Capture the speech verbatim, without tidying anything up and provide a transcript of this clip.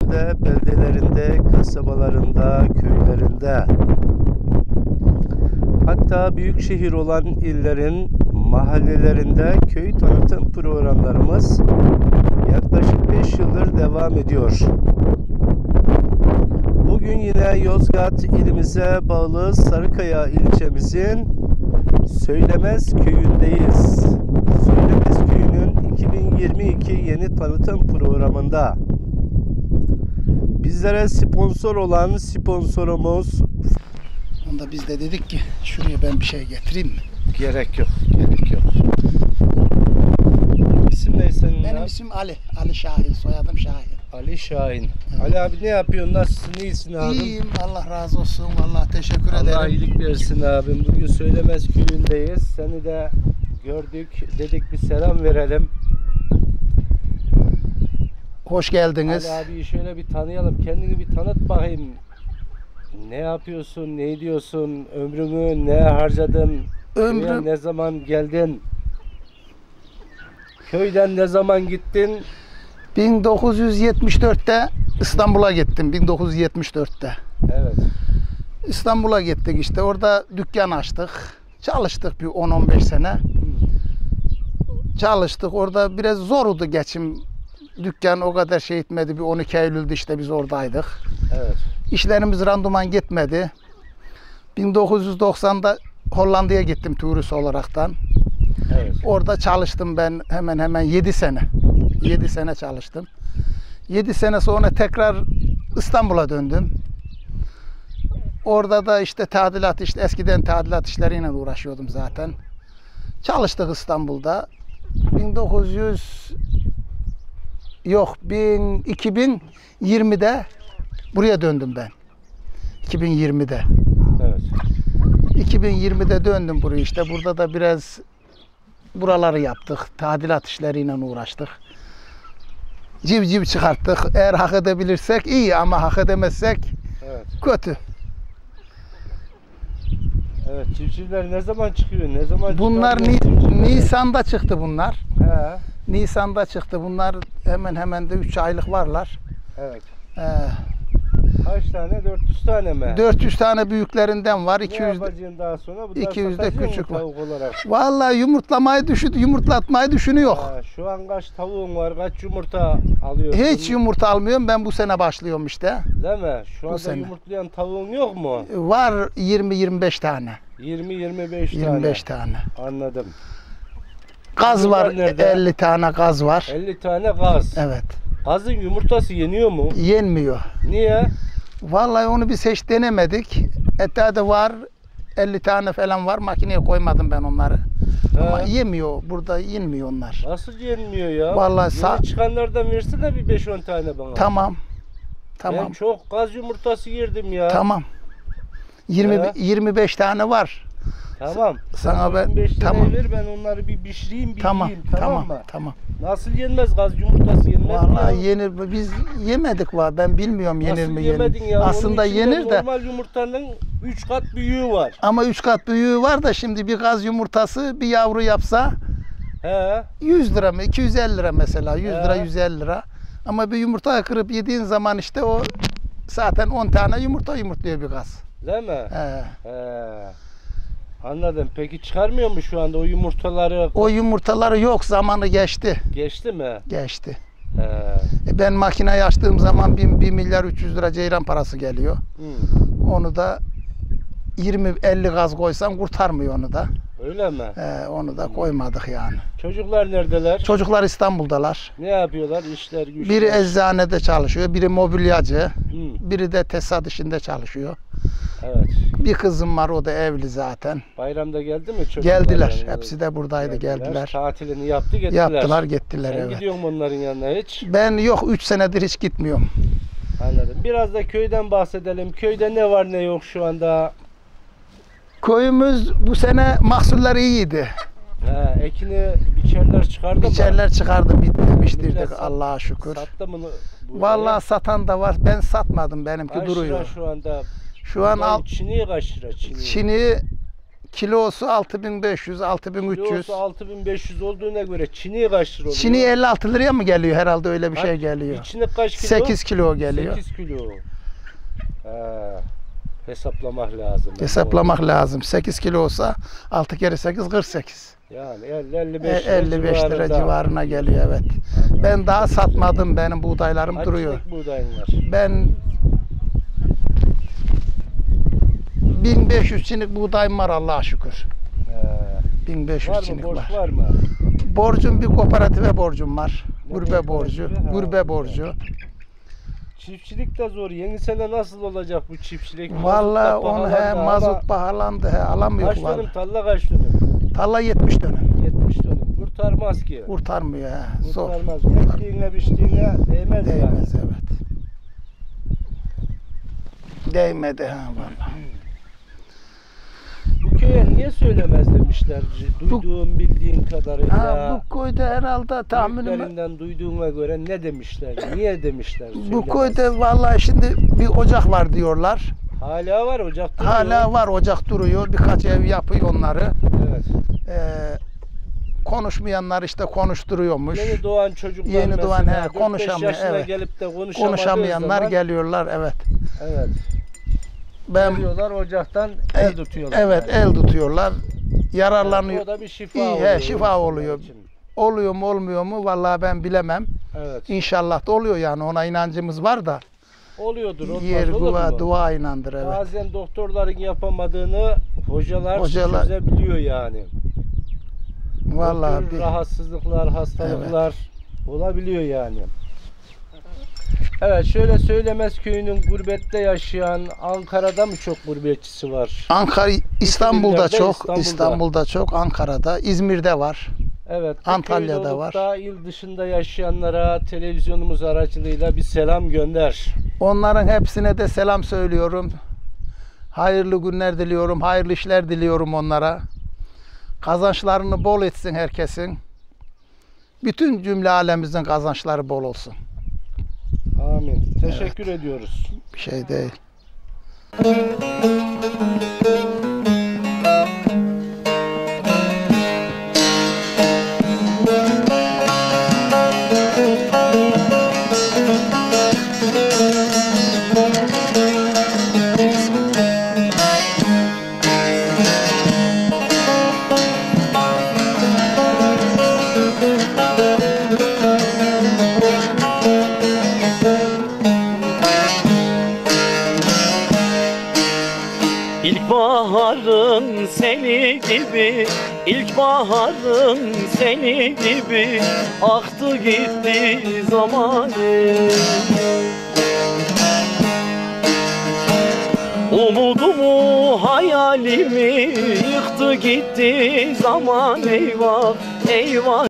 ilçelerinde, beldelerinde, kasabalarında, köylerinde, hatta büyük şehir olan illerin mahallelerinde köy tanıtım programlarımız yaklaşık beş yıldır devam ediyor. Bugün yine Yozgat ilimize bağlı Sarıkaya ilçemizin Söylemez köyündeyiz. Söylemez köyünün iki bin yirmi iki yeni tanıtım programında bizlere sponsor olan sponsorumuz. Onda biz de dedik ki şuraya ben bir şey getireyim mi? Gerek yok, gerek yok. İsim ne senin? Benim abi? isim Ali. Ali Şahin, soyadım Şahin. Ali Şahin. Evet. Ali abi ne yapıyorsun? Nasılsın? İyisin abi? İyiyim. Allah razı olsun. Vallahi teşekkür Allah ederim. Allah iyilik versin abim. Bugün Söylemez köyündeyiz. Seni de gördük. Dedik bir selam verelim. Hoş geldiniz. Ali abiyi şöyle bir tanıyalım. Kendini bir tanıt bakayım. Ne yapıyorsun? Ne ediyorsun? Ömrünü ne harcadın? Ömrüm... Köye ne zaman geldin? Köyden ne zaman gittin? bin dokuz yüz yetmiş dörtte İstanbul'a gittim. bin dokuz yüz yetmiş dörtte. Evet. İstanbul'a gittik işte. Orada dükkan açtık. Çalıştık bir on on beş sene. Çalıştık. Orada biraz zordu geçim. Dükkan o kadar şey etmedi. Bir on iki Eylül'de işte biz oradaydık. Evet. İşlerimiz randıman gitmedi. bin dokuz yüz doksanda Hollanda'ya gittim turist olaraktan. Evet. Orada çalıştım ben hemen hemen yedi sene. yedi sene çalıştım. yedi sene sonra tekrar İstanbul'a döndüm. Orada da işte tadilat işte eskiden tadilat işleriyle uğraşıyordum zaten. Çalıştık İstanbul'da. bin dokuz yüz yok bin iki bin yirmide buraya döndüm ben. iki bin yirmide. Evet. iki bin yirmide döndüm buraya işte. Burada da biraz buraları yaptık. Tadilat işleriyle uğraştık. Civciv çıkarttık. Eğer hak edebilirsek iyi ama hak edemezsek Evet. kötü. Evet, civcivler ne zaman çıkıyor? Ne zaman Bunlar Ni Nisan'da çıktı bunlar. He. Nisan'da çıktı. Bunlar hemen hemen de üç aylık varlar. Evet. Ee, Kaç tane? dört yüz tane mi? dört yüz tane büyüklerinden var. Ne iki yüz yapacaksın daha sonra? Bunlar iki yüz de satacaksın mı küçük var. tavuk olarak? Vallahi yumurtlamayı düşün, yumurtlatmayı düşünüyor. Ha, şu an kaç tavuğun var? Kaç yumurta alıyorsun? Hiç yumurta almıyorum. Ben bu sene başlıyorum işte. Değil mi? Şu anda sene. yumurtlayan tavuğun yok mu? Var yirmi yirmi beş tane. yirmi yirmi beş tane. yirmi beş tane. Anladım. Gaz var. Nerede? elli tane gaz var. elli tane gaz. Evet. Gazın yumurtası yeniyor mu? Yenmiyor. Niye? Vallahi onu biz hiç denemedik. Ette de var. elli tane falan var. Makineye koymadım ben onları. He. Ama yemiyor. Burada yenmiyor onlar. Nasıl yenmiyor ya? Vallahi Yeni sa- çıkanlardan versene bir beş on tane bana. Tamam. Tamam. Ben çok gaz yumurtası yerdim ya. Tamam. yirmi He. yirmi beş tane var. Tamam. Sana ben- on beş tane tamam. ver, ben onları bir pişireyim bir Tamam. yiyeyim, tamam, Tamam. mı? Tamam. Nasıl yenmez gaz yumurtası yenmez Vallahi mi ya? yenir mi? Biz yemedik var. Ben bilmiyorum yenir Nasıl mi yemedin yenir. ya? Aslında Onun içinde yenir de. normal yumurtanın üç kat büyüğü var. Ama üç kat büyüğü var da şimdi bir gaz yumurtası bir yavru yapsa He. yüz lira mı? iki yüz elli lira mesela. yüz lira He. yüz elli lira. Ama bir yumurta kırıp yediğin zaman işte o zaten on tane yumurta yumurtluyor bir gaz. Değil mi? He. He. Anladım. Peki çıkarmıyor mu şu anda o yumurtaları? O yumurtaları yok, zamanı geçti. Geçti mi? Geçti. He. E ben makineyi açtığım zaman bir milyar üç yüz lira ceyran parası geliyor. Hı. Onu da yirmi elli gaz koysam kurtarmıyor onu da. Öyle mi? E, onu da koymadık yani. Çocuklar neredeler? Çocuklar İstanbul'dalar. Ne yapıyorlar? İşler, güçler. Biri eczanede çalışıyor, biri mobilyacı, Hı. biri de tesisat işinde çalışıyor. Evet. Bir kızım var, o da evli zaten. Bayramda geldi mi çocuklar? Geldiler, yani? hepsi de buradaydı, geldiler. Tatilini yaptı gittiler. Yaptılar, gittiler, Sen evet. gidiyor musun onların yanına hiç? Ben yok, üç senedir hiç gitmiyorum. Anladım. Biraz da köyden bahsedelim. Köyde ne var ne yok şu anda? Köyümüz bu sene mahsuller iyiydi. He, ekini biçerler çıkardı mı? Biçerler çıkardı, bitti, Millet bitirdik sat- Allah'a şükür. Sattı mı? bu Vallahi satan da var, ben satmadım, benimki kaç lira duruyor. şu anda? Şu an al, Çiniği kaç lira? Çiniği. Çin'i Kilosu altı bin beş yüz altı bin üç yüz. Kilosu altı bin beş yüz olduğuna göre çiniği kaç lira oluyor? Çini elli altı liraya mı geliyor herhalde, öyle bir Ha, şey geliyor. İçine kaç kilo? sekiz kilo geliyor. sekiz kilo. Ha, hesaplamak lazım. Hesaplamak lazım. sekiz kilo olsa altı kere sekiz kırk sekiz. Yani elli elli beş lira, elli beş lira civarında. civarına geliyor, evet. Anladım. Ben daha satmadım, benim buğdaylarım Kaç duruyor. çinik buğdayın var? Ben bin beş yüz çinik buğdayım var Allah'a şükür. He. bin beş yüz Var mı? çinik Borç var. var mı? Borcum bir kooperatife borcum var. Ne Gurbe borcu, kooperatifi? Ha, gurbe borcu. Çiftçilik de zor. Yeni sene nasıl olacak bu çiftçilik? Vallahi Mazot da onu he pahalandı ama mazot pahalandı, he alamıyor Kaç vallahi. dönüm tarla kaç dönüm? Tarla yetmiş dönüm. yetmiş dönüm. Kurtarmaz ki. Kurtarmıyor he. Zor. Kurtarmaz. Ektiğine biçtiğine değmez, yani. Değmez, evet. Değmedi ha vallahi. Bu köye niye söylemez demişler? Duyduğum bildiğin kadarıyla. Ha, bu köyde herhalde tahminim Büyüklerinden duyduğuma göre ne demişler? Niye demişler? bu söylemez? köyde vallahi şimdi bir ocak var diyorlar. Hala var ocak duruyor. Hala var, ocak duruyor. Birkaç ev yapıyor onları. Evet. Ee, konuşmayanlar işte konuşturuyormuş. Yeni doğan çocuklar Yeni mesela doğan, he, dört beş konuşamıyor, yaşına evet. gelip de konuşamadığı Konuşamayanlar zaman, geliyorlar, evet. evet. Ben Geliyorlar ocaktan E, el tutuyorlar. evet, yani. el tutuyorlar. Yararlanıyor. O da bir şifa İyi, he, oluyor. şifa insanlar oluyor. için. Oluyor mu olmuyor mu vallahi ben bilemem. Evet. İnşallah da oluyor, yani ona inancımız var da. Oluyordur. Olmaz Yer olur dua, mu? dua inandır, evet. Bazen doktorların yapamadığını hocalar, Hocalar- çözebiliyor yani. Vallahi Bu tür bir, rahatsızlıklar, hastalıklar olabiliyor yani. Evet, şöyle Söylemez köyünün gurbette yaşayan, Ankara'da mı çok gurbetçisi var? Ankara, İstanbul'da illerde çok, İstanbul'da. İstanbul'da çok, Ankara'da, İzmir'de var. Evet, bu Antalya'da köyde olup var. da il dışında yaşayanlara televizyonumuz aracılığıyla bir selam gönder. Onların hepsine de selam söylüyorum. Hayırlı günler diliyorum, hayırlı işler diliyorum onlara. Kazançlarını bol etsin herkesin. Bütün cümle alemimizin kazançları bol olsun. Amin. Teşekkür ediyoruz. Bir şey değil. İlkbaharın seni gibi, ilkbaharın seni gibi aktı gitti zamanı. Umudumu, hayalimi yıktı gitti zaman, eyvah, eyvah.